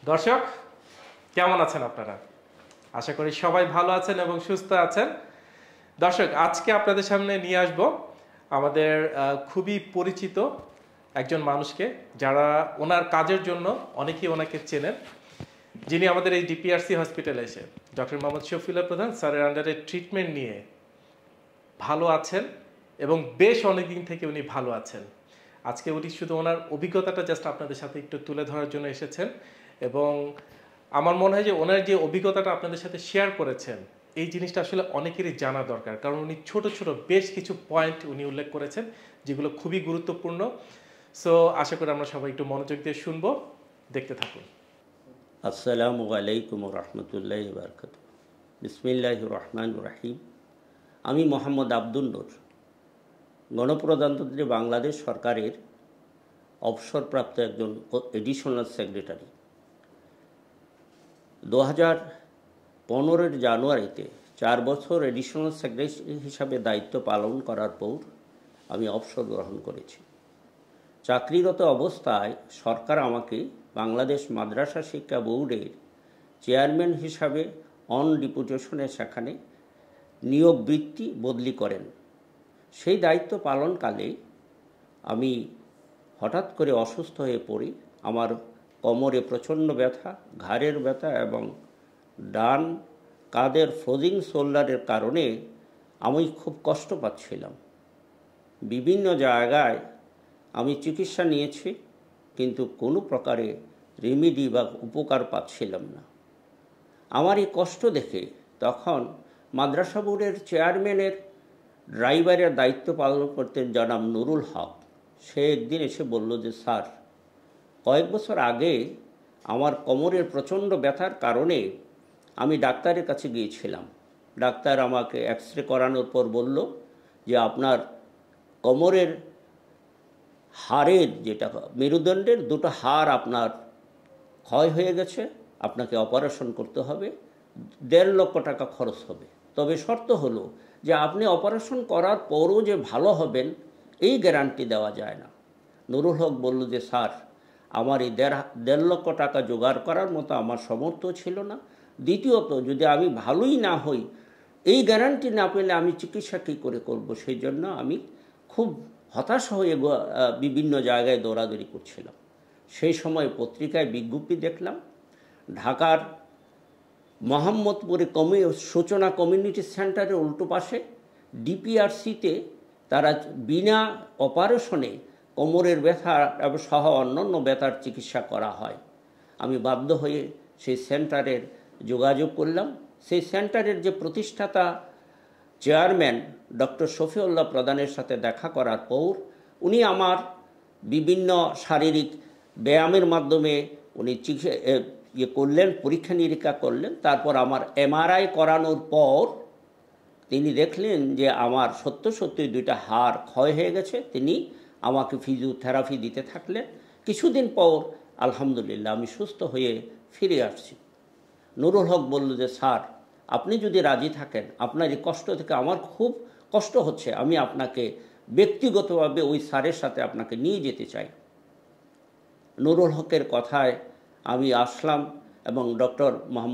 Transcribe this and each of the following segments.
দর্শক কেমন আছেন আপনারা? আশা করি সবাই ভালো আছেন এবং সুস্থ আছেন। দর্শক আজকে আপনাদের সামনে নিয়ে আসব আমাদের খুবই পরিচিত একজন মানুষকে, যারা ওনার কাজের জন্য অনেকেই ওনাকে চেনেন, যিনি আমাদের এই ডিপিআরসি হসপিটালে এসে ডক্টর মোহাম্মদ শফিউল্লাহ প্রধান স্যারের আন্ডারে ট্রিটমেন্ট নিয়ে ভালো আছেন এবং বেশ অনেকদিন থেকে উনি ভালো আছেন। আজকে উনি শুধু ওনার অভিজ্ঞতাটা জাস্ট আপনাদের সাথে একটু তুলে ধরার জন্য এসেছেন এবং আমার মনে হয় যে ওনার যে অভিজ্ঞতাটা আপনাদের সাথে শেয়ার করেছেন এই জিনিসটা আসলে অনেকেরই জানা দরকার, কারণ উনি ছোট ছোট বেশ কিছু পয়েন্ট উনি উল্লেখ করেছেন যেগুলো খুবই গুরুত্বপূর্ণ। সো আশা করি আমরা সবাই একটু মনোযোগ দিয়ে শুনবো, দেখতে থাকুন। আসসালামু আলাইকুম রহমতুল্লাহ বারকাত। বিসমিল্লাহির রহমানির রহিম। আমি মোহাম্মদ আব্দুল নূর, গণপ্রজাতন্ত্রী বাংলাদেশ সরকারের অবসরপ্রাপ্ত একজন এডিশনাল সেক্রেটারি। 2015 জানুয়ারিতে 4 বছর এডিশনাল সেক্রেটারি হিসাবে দায়িত্ব পালন করার পর আমি অবসর গ্রহণ করেছি। চাকরিরত অবস্থায় সরকার আমাকে বাংলাদেশ মাদ্রাসা শিক্ষা বোর্ডের চেয়ারম্যান হিসাবে অন ডেপুটেশনে সেখানে নিয়োগ বৃত্তি বদলি করেন। সেই দায়িত্ব পালনকালে আমি হঠাৎ করে অসুস্থ হয়ে পড়ি। আমার কোমরে প্রচণ্ড ব্যথা, ঘাড়ের ব্যথা এবং ডান কাঁধের ফ্রোজিং শোল্ডারের কারণে আমি খুব কষ্ট পাচ্ছিলাম। বিভিন্ন জায়গায় আমি চিকিৎসা নিয়েছি, কিন্তু কোনো প্রকারে রেমেডি বা উপকার পাচ্ছিলাম না। আমার এই কষ্ট দেখে তখন মাদ্রাসা বোর্ডের চেয়ারম্যানের ড্রাইভারের দায়িত্ব পালন করতেন জনাব নুরুল হক। সে একদিন এসে বলল যে, স্যার, কয়েক বছর আগে আমার কোমরের প্রচণ্ড ব্যথার কারণে আমি ডাক্তারের কাছে গিয়েছিলাম। ডাক্তার আমাকে এক্সরে করানোর পর বলল যে আপনার কোমরের হাড়ের, যেটা মেরুদণ্ডের দুটো হাড় আপনার ক্ষয় হয়ে গেছে, আপনাকে অপারেশন করতে হবে, 1.5 লক্ষ টাকা খরচ হবে। তবে শর্ত হলো যে আপনি অপারেশন করার পরও যে ভালো হবেন এই গ্যারান্টি দেওয়া যায় না। নুরুল হক বলল যে, স্যার, আমার এই 1.5 লক্ষ টাকা জোগাড় করার মতো আমার সামর্থ্য ছিল না। দ্বিতীয়ত, যদি আমি ভালোই না হই, এই গ্যারান্টি না পেলে আমি চিকিৎসা কী করে করব? সেই জন্য আমি খুব হতাশ হয়ে বিভিন্ন জায়গায় দৌড়াদৌড়ি করছিলাম। সেই সময় পত্রিকায় বিজ্ঞপ্তি দেখলাম, ঢাকার মোহাম্মদপুরে সূচনা কমিউনিটি সেন্টারের উল্টো পাশে ডিপিআরসিতে তারা বিনা অপারেশনে কোমরের ব্যথা সহ অন্যান্য ব্যথার চিকিৎসা করা হয়। আমি বাধ্য হয়ে সেই সেন্টারের যোগাযোগ করলাম। সেই সেন্টারের যে প্রতিষ্ঠাতা চেয়ারম্যান ডক্টর শফিউল্লাহ প্রধানের সাথে দেখা করার পর উনি আমার বিভিন্ন শারীরিক ব্যায়ামের মাধ্যমে উনি করলেন, পরীক্ষা নিরীক্ষা করলেন। তারপর আমার এমআরআই করানোর পর তিনি দেখলেন যে আমার সত্যি 2টা হাড় ক্ষয় হয়ে গেছে। তিনি আমাকে ফিজিওথেরাপি দিতে থাকলেন। কিছুদিন পর আলহামদুলিল্লাহ আমি সুস্থ হয়ে ফিরে আসছি। নুরুল হক বলল যে, স্যার, আপনি যদি রাজি থাকেন, আপনার এই কষ্ট থেকে আমার খুব কষ্ট হচ্ছে, আমি আপনাকে ব্যক্তিগতভাবে ওই স্যারের সাথে আপনাকে নিয়ে যেতে চাই। নুরুল হকের কথায় আমি আসলাম এবং ডক্টর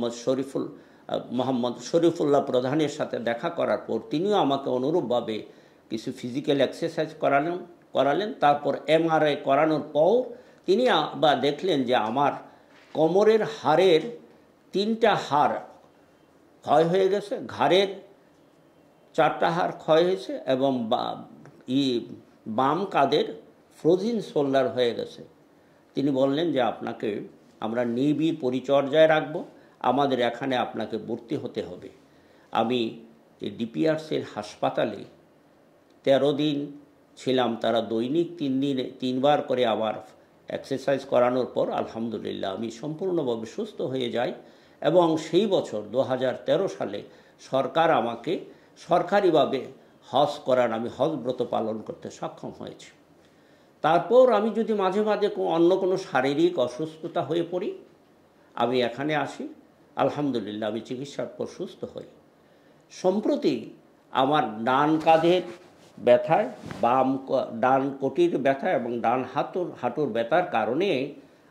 মোহাম্মদ শরীফুল্লাহ প্রধানের সাথে দেখা করার পর তিনিও আমাকে অনুরূপভাবে কিছু ফিজিক্যাল এক্সারসাইজ করালেন। তারপর এমআরআই করানোর পর তিনি দেখলেন যে আমার কোমরের হাড়ের 3টা হাড় ক্ষয় হয়ে গেছে, ঘাড়ের 4টা হাড় ক্ষয় হয়েছে এবং বাম কাঁধের ফ্রোজিং শোল্ডার হয়ে গেছে। তিনি বললেন যে আপনাকে আমরা নিবিড় পরিচর্যায় রাখবো, আমাদের এখানে আপনাকে ভর্তি হতে হবে। আমি এই ডিপিআরসির হাসপাতালে 13 দিন ছিলাম। তারা দৈনিক 3 বার করে আবার এক্সারসাইজ করানোর পর আলহামদুলিল্লাহ আমি সম্পূর্ণভাবে সুস্থ হয়ে যাই এবং সেই বছর 2013 সালে সরকার আমাকে সরকারিভাবে হজ করান, আমি হজ ব্রত পালন করতে সক্ষম হয়েছি। তারপর আমি যদি মাঝে মাঝে অন্য কোনো শারীরিক অসুস্থতা হয়ে পড়ি, আমি এখানে আসি, আলহামদুলিল্লাহ আমি চিকিৎসার পর সুস্থ হই। সম্প্রতি আমার ডান কাঁধের ব্যথায়, ডান কোটির ব্যথা এবং ডান হাঁটুর ব্যথার কারণে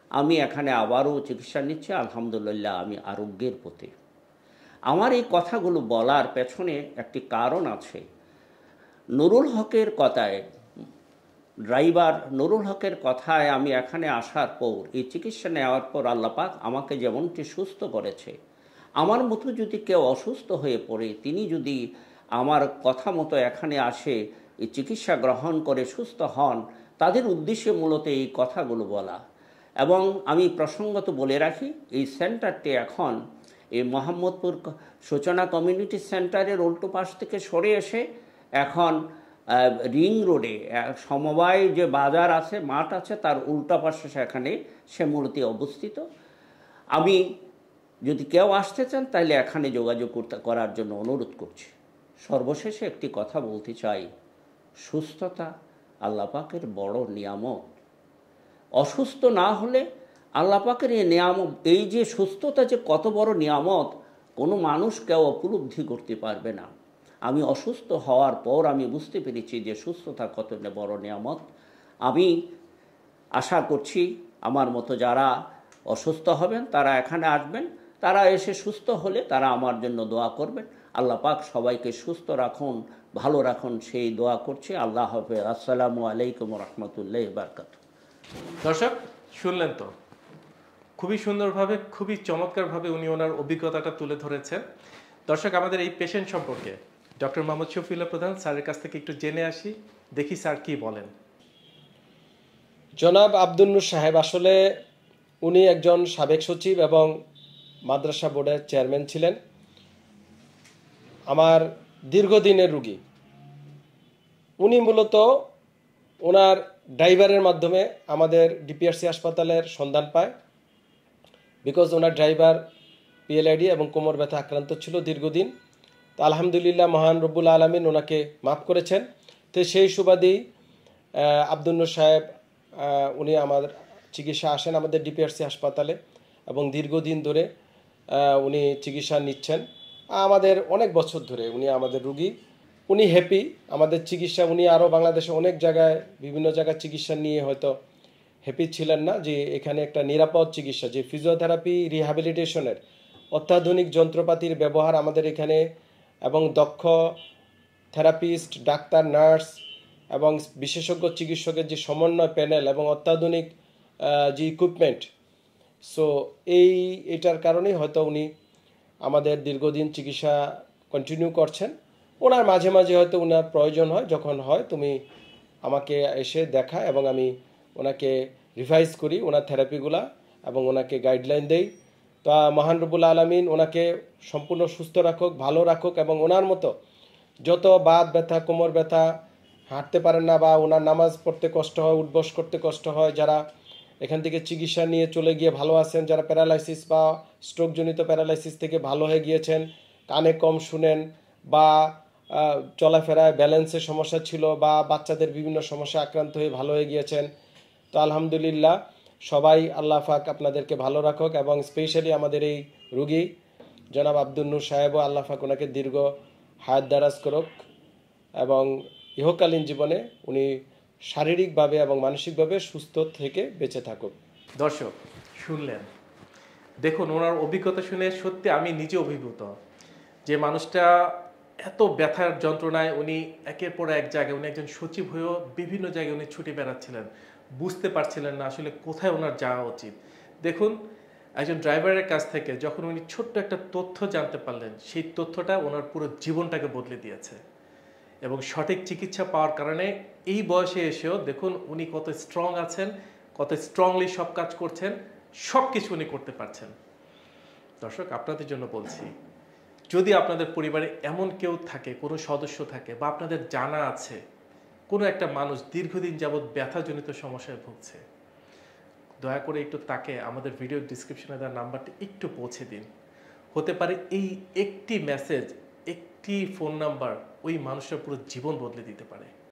আমি এখানে আবারও চিকিৎসা নিচ্ছি, আলহামদুলিল্লাহ আমি আরোগ্যের পথে। আমার এই কথাগুলো বলার পেছনে একটি কারণ আছে। নুরুল হকের কথায়, ড্রাইভার নুরুল হকের কথায় আমি এখানে আসার পর, এই চিকিৎসা নেওয়ার পর আল্লাহ পাক আমাকে যেমনটি সুস্থ করেছে, আমার মতো যদি কেউ অসুস্থ হয়ে পড়ে, তিনি যদি আমার কথা মতো এখানে আসে, এই চিকিৎসা গ্রহণ করে সুস্থ হন, তাদের উদ্দেশ্যে মূলত এই কথাগুলো বলা। এবং আমি প্রসঙ্গত বলে রাখি, এই সেন্টারটি এখন এই মোহাম্মদপুর সূচনা কমিউনিটি সেন্টারের উল্টো পাশ থেকে সরে এসে এখন রিং রোডে সমবায় যে বাজার আছে, মাঠ আছে, তার উল্টা পাশে সেখানে সে মূলত অবস্থিত। আমি যদি কেউ আসতে চান তাহলে এখানে যোগাযোগ করার জন্য অনুরোধ করছি। সর্বশেষে একটি কথা বলতে চাই, সুস্থতা আল্লাহ পাকের বড় নিয়ামত। অসুস্থ না হলে আল্লাহ পাকের এই নিয়ামত, এই যে সুস্থতা যে কত বড় নিয়ামত, কোনো মানুষ কেউ উপলব্ধি করতে পারবে না। আমি অসুস্থ হওয়ার পর আমি বুঝতে পেরেছি যে সুস্থতা কত বড় নিয়ামত। আমি আশা করছি আমার মতো যারা অসুস্থ হবেন তারা এখানে আসবেন, তারা এসে সুস্থ হলে তারা আমার জন্য দোয়া করবেন। আল্লাহ পাক সবাইকে সুস্থ রাখুন, ভালো রাখুন, সেই দোয়া করছি। আল্লাহ হাফেজ। আসসালামু আলাইকুম রহমতুল্লাহি ওয়া বারাকাতুহু। দর্শক শুনলেন তো, খুবই সুন্দরভাবে, খুবই চমৎকারভাবে উনি ওনার অভিজ্ঞতাটা তুলে ধরেছেন। দর্শক, আমাদের এই পেশেন্ট সম্পর্কে ডক্টর মোহাম্মদ শফিউল্লাহ প্রধান স্যারের কাছ থেকে একটু জেনে আসি, দেখি স্যার কি বলেন। জনাব আব্দুল নূর সাহেব আসলে উনি একজন সাবেক সচিব এবং মাদ্রাসা বোর্ডের চেয়ারম্যান ছিলেন। আমার দীর্ঘদিনের রুগী। উনি মূলত ওনার ড্রাইভারের মাধ্যমে আমাদের ডিপিআরসি হাসপাতালের সন্ধান পায়। বিকজ ওনার ড্রাইভার পিএলআইডি এবং কোমর ব্যথা আক্রান্ত ছিল দীর্ঘদিন। তো আলহামদুলিল্লাহ মহান রব্বুল আলমিন ওনাকে মাফ করেছেন। তো সেই সুবাদেই আব্দুল নূর সাহেব উনি আমাদের চিকিৎসা আসেন আমাদের ডিপিআরসি হাসপাতালে এবং দীর্ঘদিন ধরে উনি চিকিৎসা নিচ্ছেন। আমাদের অনেক বছর ধরে উনি আমাদের রুগী। উনি হ্যাপি আমাদের চিকিৎসা। উনি আরও বাংলাদেশে অনেক জায়গায় বিভিন্ন জায়গায় চিকিৎসা নিয়ে হয়তো হ্যাপি ছিলেন না, যে এখানে একটা নিরাপদ চিকিৎসা, যে ফিজিওথেরাপি রিহ্যাবিলিটেশনের অত্যাধুনিক যন্ত্রপাতির ব্যবহার আমাদের এখানে, এবং দক্ষ থেরাপিস্ট, ডাক্তার, নার্স এবং বিশেষজ্ঞ চিকিৎসকের যে সমন্বয় প্যানেল এবং অত্যাধুনিক যে ইকুইপমেন্ট, সো এইটার কারণেই হয়তো উনি আমাদের দীর্ঘদিন চিকিৎসা কন্টিনিউ করছেন। ওনার মাঝে মাঝে হয়তো ওনার প্রয়োজন হয়, যখন হয় তুমি আমাকে এসে দেখা এবং আমি ওনাকে রিভাইজ করি ওনার থেরাপিগুলা এবং ওনাকে গাইডলাইন দেই। তো মহান রব্বুল আলমিন ওনাকে সম্পূর্ণ সুস্থ রাখুক, ভালো রাখুক, এবং ওনার মতো যত বাত ব্যথা, কোমর ব্যথা, হাঁটতে পারেন না বা ওনার নামাজ পড়তে কষ্ট হয়, উঠবস করতে কষ্ট হয়, যারা এখান থেকে চিকিৎসা নিয়ে চলে গিয়ে ভালো আছেন, যারা প্যারালাইসিস বা স্ট্রোকজনিত প্যারালাইসিস থেকে ভালো হয়ে গিয়েছেন, কানে কম শুনেন বা চলাফেরায় ব্যালেন্সের সমস্যা ছিল বা বাচ্চাদের বিভিন্ন সমস্যা আক্রান্ত হয়ে ভালো হয়ে গিয়েছেন, তো আলহামদুলিল্লাহ সবাই আল্লাহ পাক আপনাদেরকে ভালো রাখুক। এবং স্পেশালি আমাদের এই রুগী জনাব আব্দুল নূর সাহেবও আল্লাহ পাক ওনাকে দীর্ঘ হায়াত দারাজ করুক এবং ইহকালীন জীবনে উনি শারীরিকভাবে এবং মানসিকভাবে সুস্থ থেকে বেঁচে থাকুক। দর্শক শুনলেন, দেখুন ওনার অভিজ্ঞতা শুনে সত্যি আমি নিজে অভিভূত, যে মানুষটা এত ব্যথার যন্ত্রণায় উনি একের পর এক জায়গায়, উনি একজন সচিব হয়েও বিভিন্ন জায়গায় উনি ছুটে বেড়াচ্ছিলেন, বুঝতে পারছিলেন না আসলে কোথায় ওনার যাওয়া উচিত। দেখুন একজন ড্রাইভারের কাছ থেকে যখন উনি ছোট্ট একটা তথ্য জানতে পারলেন, সেই তথ্যটা ওনার পুরো জীবনটাকে বদলে দিয়েছে। এবং সঠিক চিকিৎসা পাওয়ার কারণে এই বয়সে এসেও দেখুন উনি কত স্ট্রং আছেন, কত স্ট্রংলি সব কাজ করছেন, সব কিছু উনি করতে পারছেন। দর্শক আপনাদের জন্য বলছি, যদি আপনাদের পরিবারে এমন কেউ থাকে, কোনো সদস্য থাকে, বা আপনাদের জানা আছে কোনো একটা মানুষ দীর্ঘদিন যাবৎ ব্যথাজনিত সমস্যায় ভুগছে, দয়া করে একটু তাকে আমাদের ভিডিও ডিসক্রিপশনে দেওয়া নাম্বারটি একটু পৌঁছে দিন। হতে পারে এই একটি মেসেজ, একটি ফোন নাম্বার ওই মানুষটার পুরো জীবন বদলে দিতে পারে।